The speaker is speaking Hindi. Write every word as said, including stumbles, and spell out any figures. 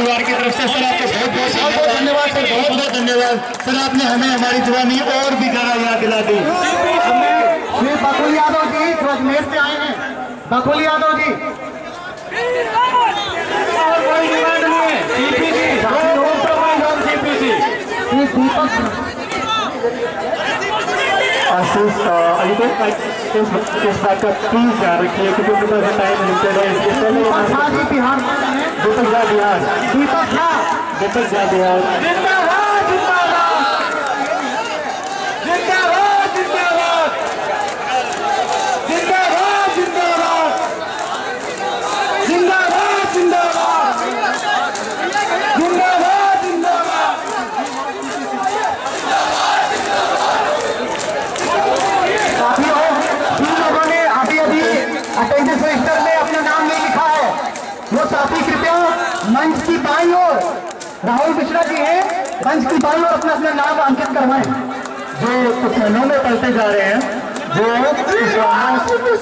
परिवार की तरफ से सर आपको बहुत बहुत बहुत धन्यवाद सर, बहुत बहुत धन्यवाद सर। आपने हमें हमारी जवानी और भी ज्यादा याद दिला दी। श्री बकुल यादव जी जो अजमेर से आए हैं, बकुल यादव जी और कोई डिमांड नहीं है। आशीष इस बात का प्लीज ध्यान रखिए क्योंकि थोड़ा सा टाइम लिमिटेड है। बिहार दीपक झा बिहार दीपक झा दीपक झा बिहार जिंदाबाद जिंदाबाद जिंदाबाद जिंदाबाद जिंदाबाद जिंदाबाद जिंदाबाद जिंदाबाद जिंदाबाद जिंदाबाद साथियों, जिन लोगों ने अभी अभी अटेंडेंस रजिस्टर में अपना नाम नहीं लिखा है वो साथी कृपया मंच की बाईं ओर, राहुल मिश्रा जी हैं, मंच की बाईं ओर अपना अपना नाम अंकित करवाएं। जो कुछ महीनों में पढ़ते जा रहे हैं, जो